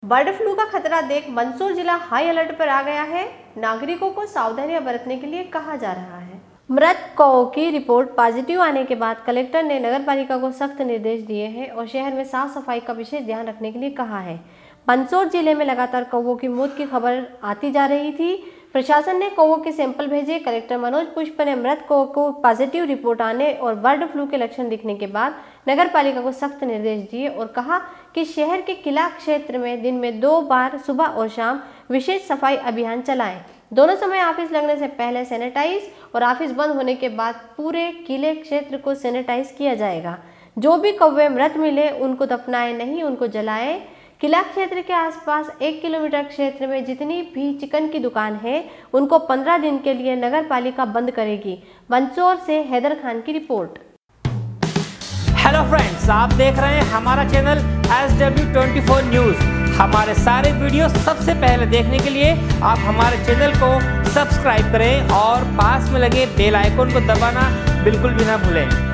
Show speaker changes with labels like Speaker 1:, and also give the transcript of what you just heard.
Speaker 1: Bird flu का खतरा देख मंदसौर जिला हाई अलर्ट पर आ गया है। नागरिकों को सावधानियां बरतने के लिए कहा जा रहा है। मृत कौओं की रिपोर्ट पॉजिटिव आने के बाद कलेक्टर ने नगरपालिका को सख्त निर्देश दिए हैं और शहर में साफ सफाई का विशेष ध्यान रखने के लिए कहा है। मंदसौर जिले में लगातार कौओं की मौत की खबर आती जा रही थी। प्रशासन ने कौओं के सैंपल भेजे। कलेक्टर मनोज पुष्प ने मृत कौओं को पॉजिटिव रिपोर्ट आने और बर्ड फ्लू के लक्षण दिखने के बाद नगरपालिका को सख्त निर्देश दिए और कहा कि शहर के किला क्षेत्र में दिन में 2 बार सुबह और शाम विशेष सफाई अभियान चलाएं। दोनों समय ऑफिस लगने से पहले सैनिटाइज और ऑफिस बंद होने के बाद पूरे किले क्षेत्र को सैनिटाइज किया जाएगा। जो भी कौवे मृत मिले उनको दफनाएं नहीं, उनको जलाएं। किला क्षेत्र के आसपास 1 किलोमीटर क्षेत्र में जितनी भी चिकन की दुकान है उनको 15 दिन के लिए नगर पालिका बंद करेगी। मंदसौर से हैदर खान की रिपोर्ट।
Speaker 2: हेलो फ्रेंड्स, आप देख रहे हैं हमारा चैनल SW24 न्यूज़। हमारे सारे वीडियो सबसे पहले देखने के लिए आप हमारे चैनल को सब्सक्राइब करें और पास में लगे बेल आइकन को दबाना बिल्कुल भी ना भूलें।